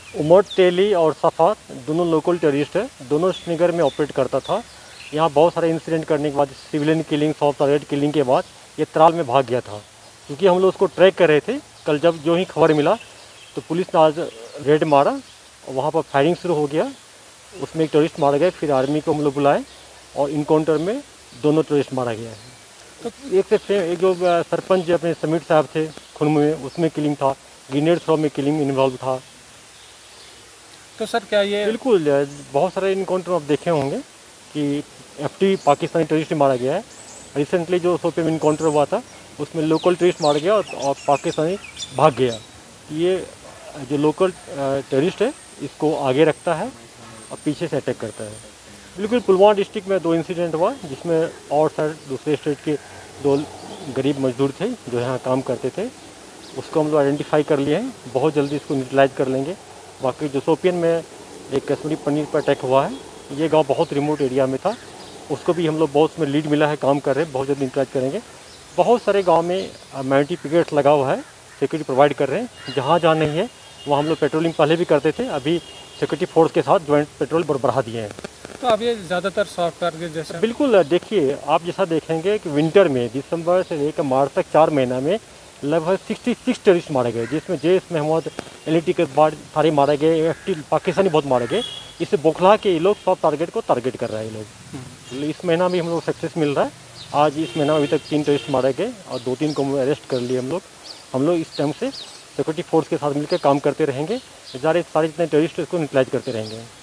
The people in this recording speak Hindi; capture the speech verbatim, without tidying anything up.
उमर तेली और सफ़ा दोनों लोकल टेररिस्ट है, दोनों श्रीनगर में ऑपरेट करता था। यहाँ बहुत सारे इंसिडेंट करने के बाद, civilian killing, soft target killing के बाद ये त्राल में भाग गया था। क्योंकि हम लोग उसको ट्रैक कर रहे थे, कल जब जो ही खबर मिला तो पुलिस ने आज रेड मारा और वहाँ पर फायरिंग शुरू हो गया। उसमें एक टेररिस्ट मारा गया, फिर आर्मी को हम लोग बुलाए और इनकाउंटर में दोनों टेररिस्ट मारा गया है। तो एक से फेम एक जो सरपंच अपने समीर साहब थे खुनमु में, उसमें किलिंग था, ग्रेनेड थ्रो में किलिंग इन्वॉल्व था। तो सर क्या ये बिल्कुल बहुत सारे इनकाउंटर आप देखे होंगे कि एफटी पाकिस्तानी टेररिस्ट मारा गया है। रिसेंटली जो सोपे में इनकाउंटर हुआ था उसमें लोकल टेररिस्ट मारा गया और पाकिस्तानी भाग गया। ये जो लोकल टेररिस्ट है इसको आगे रखता है और पीछे से अटैक करता है। बिल्कुल पुलवामा डिस्ट्रिक्ट में दो इंसिडेंट हुआ जिसमें और सर दूसरे स्टेट के दो गरीब मजदूर थे जो यहाँ काम करते थे, उसको हम लोग आइडेंटिफाई कर लिए हैं, बहुत जल्दी इसको न्यूट्रलाइज कर लेंगे। बाकी जो शोपियन में एक कश्मीरी पनीर पर अटैक हुआ है, ये गांव बहुत रिमोट एरिया में था, उसको भी हम लोग बहुत उसमें लीड मिला है, काम कर रहे हैं, बहुत जल्दी न्यूट्रलाइज करेंगे। बहुत सारे गांव में माइनिटी पिकेट्स लगा हुआ है, सिक्योरिटी प्रोवाइड कर रहे हैं। जहाँ जहाँ नहीं है वहाँ हम लोग पेट्रोलिंग पहले भी करते थे, अभी सिक्योरिटी फोर्स के साथ ज्वाइंट पेट्रोल बढ़ा दिए हैं। तो अब ये ज़्यादातर सॉफ्ट टारगेट जैसे बिल्कुल देखिए, आप जैसा देखेंगे कि विंटर में दिसंबर से लेकर मार्च तक चार महीना में लगभग छियासठ टेररिस्ट मारे गए, जिसमें जैश मोहम्मद एल के बाद सारे मारे गए, एफ पाकिस्तानी बहुत मारे गए। इससे बौखला के ये लोग सब टारगेट को टारगेट कर रहे हैं लोग। इस महीना भी हम लोग सक्सेस मिल रहा है। आज इस महीना में अभी तक तीन टेररिस्ट मारे गए और दो तीन को अरेस्ट कर लिए हम लोग। हम लोग इस टाइम से सिक्योरिटी फोर्स के साथ मिलकर काम करते रहेंगे, सारे सारे जितने टेररिस्ट को न्यूट्रलाइज करते रहेंगे।